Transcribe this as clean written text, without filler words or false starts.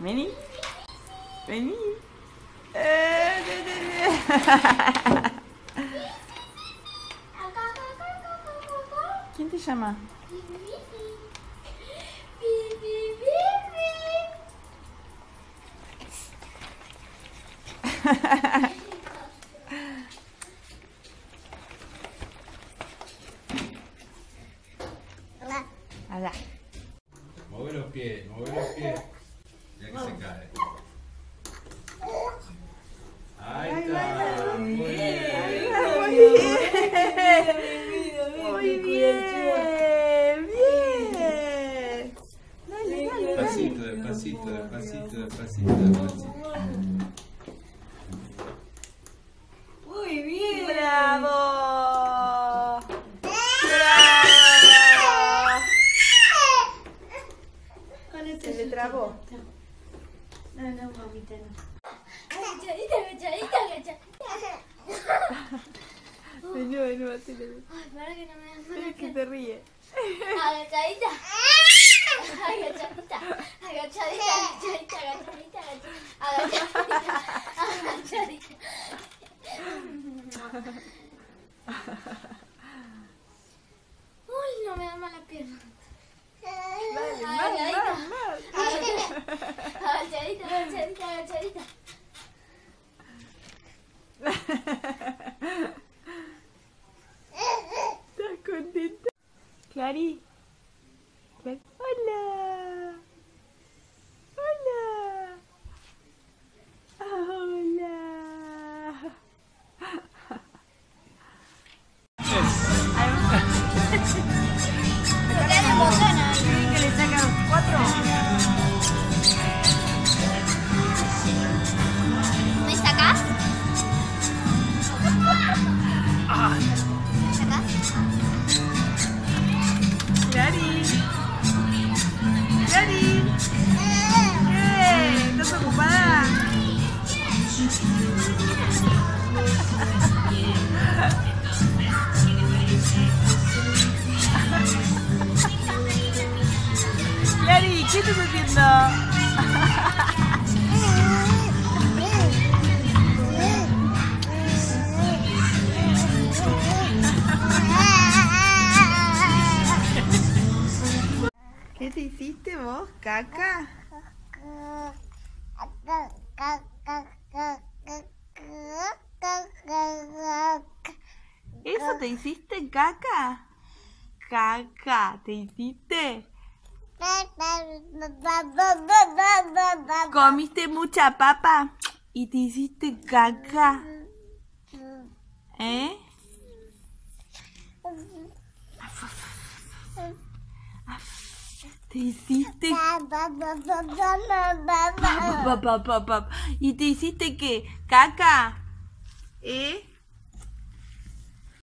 Vení. Vení. ¿Quién te llama? Allá. Mueve los pies, mueve los pies. Ya que se cae. Ahí está. Muy bien. Muy bien. Bien. Dale, dale. Despacito, despacito, despacito, despacito, despacito. Muy bien. ¡Bravo! Se le trabó. No, mamita, no. Agachadita. Vení, vení, Matila. Ay, para que no me das Mira que te ríe. Agachadita. Agachadita. Uy, no me da mala pierna. Agachadita. ¿Estás contenta? Clary. Hola. Hola. Hola. ¿Quieren que le sacan 4? ¿Me sacás? Clary. Clary. ¿Qué? ¿Estás ocupada? Clary, ¿qué estás haciendo? ¿Qué te hiciste vos, caca? ¿Eso te hiciste, caca? Caca, ¿te hiciste? ¿Comiste mucha papa y te hiciste caca? ¿Eh? ¿Te hiciste? ¿Y te hiciste qué? ¿Caca? ¿Eh?